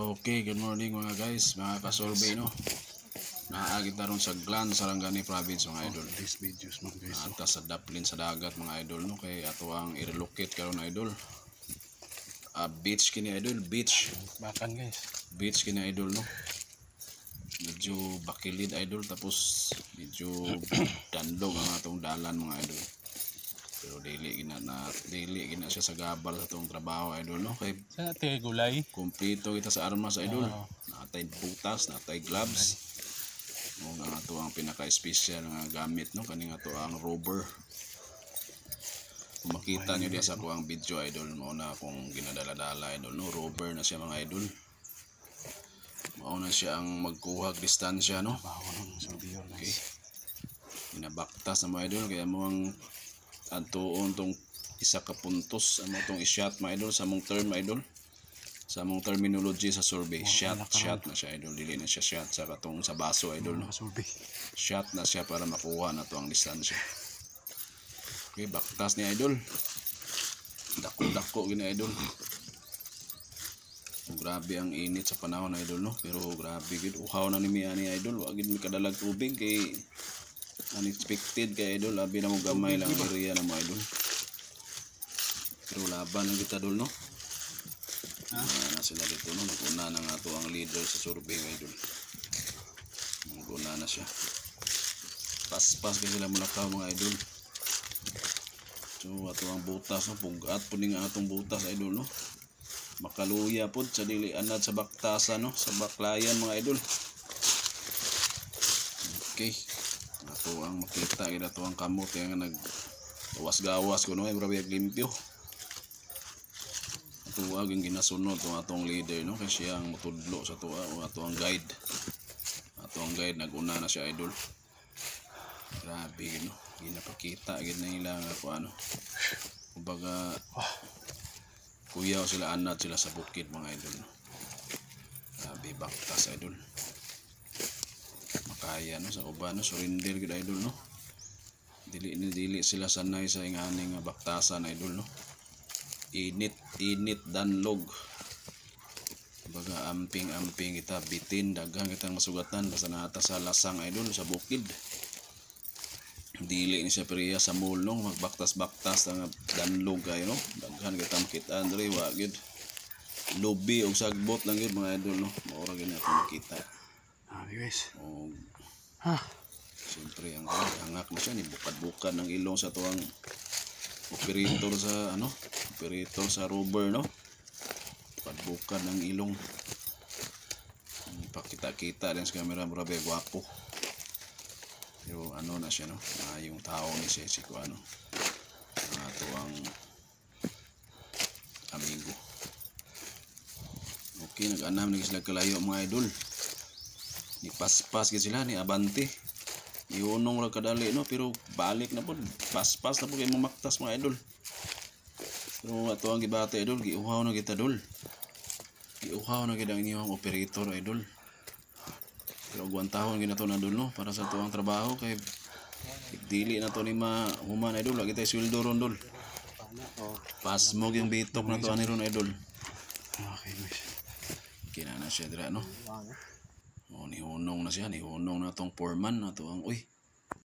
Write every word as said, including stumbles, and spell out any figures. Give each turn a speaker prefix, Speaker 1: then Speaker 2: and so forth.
Speaker 1: Okay, good morning mga guys, mga kasolbe no. Naagit na ron sa Glan, Sarangani Province mga idol.
Speaker 2: Oh, this videos mga guys.
Speaker 1: Ata sa Daplin sa dagat mga idol no, kay ato ang i-relocate karon idol. Uh, beach kini idol, beach.
Speaker 2: Bakan guys.
Speaker 1: Beach kini idol no. Medyo bakilid idol, tapos medyo dandog ang atong dalan mga idol. Pero dili gina na dili gina siya sa gabal sa atong trabaho idol no, kay
Speaker 2: Sa ate gulay.
Speaker 1: kumpleto kita sa armas idol.
Speaker 2: Oo.
Speaker 1: Natay butas, natay gloves. Mo nga ato ang pinaka-special nga gamit no, kani nga to ang rubber. Kung makita niyo diya sa ko ang video idol, mo na akong ginadala-dala idol no, rubber na siya mga idol. Mao na siya ang magkuhag distansya no.
Speaker 2: Bawo ng surveyor
Speaker 1: Okay.
Speaker 2: guys.
Speaker 1: Binabaktas na mga idol, kaya mo ang antuon tong isa ka puntos amo tong i-shot mga idol sa mong term idol, sa mong terminology sa survey. Shot, shot na siya idol, dili na siya shot sa katong sa baso idol no.
Speaker 2: Survey.
Speaker 1: Shot na siya para makuha na to ang distansya. Okay, baktas ni idol, dako-dako gini idol. So, grabe ang init sa panahon idol no, pero grabe gid uhaw na ni mi ani idol, wa gid mi kadalag tubig kay unexpected kay idol, labi na mo gamay lang ang area na mo idol. Pero laban lang kita idol no. Ah, na sila dito no, naguna na nga to ang leader sa survey idol. Naguna na siya. Pas-pas kay sila mula ka mga idol. So ato ang butas no, pugat po ni nga atong butas idol no. Makaluya pod sa dili anad sa baktasan no, sa baklayan mga idol. Okay. Ato ang makita gid ato ang kamot nga nag gawas-gawas kuno ay grabe limpyo. Ato ang ginasunod tong atong leader no, kasi siya ang mutudlo sa tuwa o ato ang guide. Ato ang guide naguna na siya idol. Grabe no, ginapakita gid na nila nga ko ano. Kumbaga kuyaw sila, anad sila sa bukid mga idol no. Grabe baktas idol. Makaya no sa uban no, surrender gid idol no. Dili ni dili sila sanay sa ingani nga baktasan idol no. Init init danlog. Baga amping-amping kita bitin, daghang kitang masugatan basta nata sa lasang idol sa bukid. Dili ni siya periya sa mall no, magbaktas-baktas nga danlog kayo no. Daghan kita makita andre wa gid. Lobby og sagbot lang gid mga idol no. Maura gid nato makita.
Speaker 2: Ah guys.
Speaker 1: O
Speaker 2: Ha.
Speaker 1: siyempre ang hangak na siya ni bukad-bukad ng ilong sa tuwang operator sa ano, operator sa rubber no. Bukad-bukad ng ilong. Pakita-kita din sa camera, grabe gwapo. Pero ano na siya no, ah, yung tao ni siya si ko ano, ah, tuwang amigo. Okay, nag-anam na sila kalayo mga idol. Ni paspas gid sila, ni abante. Iunong ra kadali no, pero balik na pod. Paspas na po kay mamaktas mga idol. Pero ato ang gibate idol, giuhaw na kita idol. Giuhaw na gid ang inyong operator idol. Pero guantahon gid nato na idol no, para sa tuwang trabaho kay dili na to ni ma human idol, lagi tay sweldo ron idol. Pasmog yung bitok na to ani ron idol.
Speaker 2: Okay guys.
Speaker 1: Kina na siya dira no. O, nihunong na siya, nihunong na tong foreman na to ang uy.